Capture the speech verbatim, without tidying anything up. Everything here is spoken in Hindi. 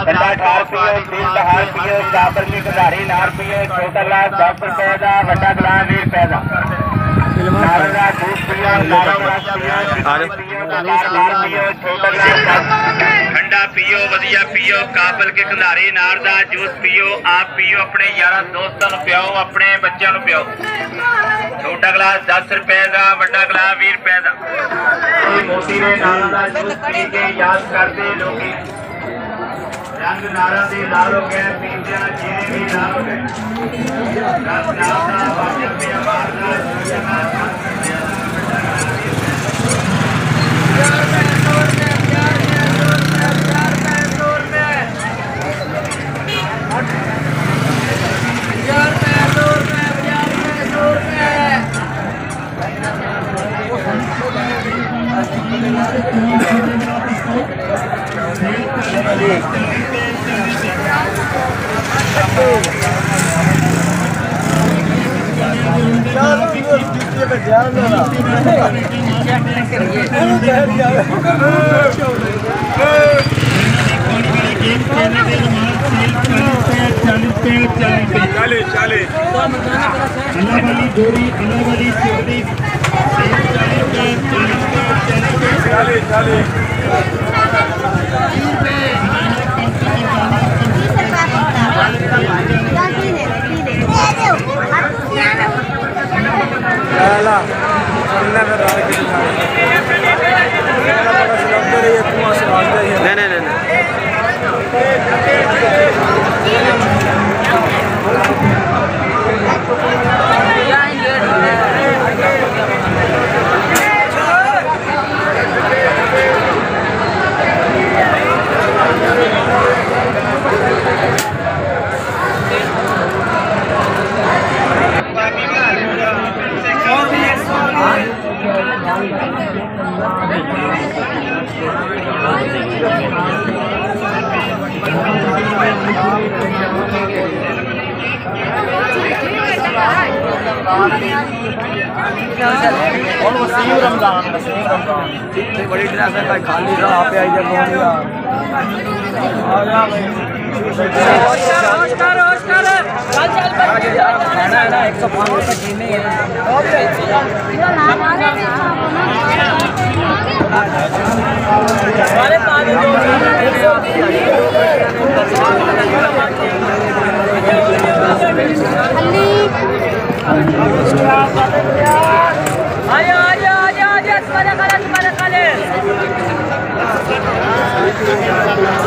ठंडा अठार पियो तीन बहार पियो काबल की खिलाड़ी नार पियो छोटा गिलास दस रुपए का बड़ा गिलास बीस रुपए का नारा जूस पियो नारा रस पियो छोटा गिलास ठंडा पियो वधिया पियो काबल के खिलाड़ी नार दा जूस पियो आप पियो अपने यार दोस्तों को पियो अपने बच्चों को पियो छोटा गिलास दस रुपए का बड़ा गिलास बीस रुपए का मोती ने नारा दा जूस पी के याद करते लोग रंग नारा दे लाल हो गए पीते चेहरे भी लाल हो गए रस नारा वाजब पे आवाज़ चालीस चालीस अल्लाह वाली डोरी अल्लाह वाली चोरी चालीस चालीस नहीं नहीं नहीं और वसीम रमजान वसीम रमजान बड़ी ड्रेस है खाली रहा आप आई जब ऑस्कर ऑस्कर चल चल खाना है ना एक सौ पाँच रुपये कीने है हमारे पास आया आया आया आया तुम्हारा कलर तुम्हारा कलर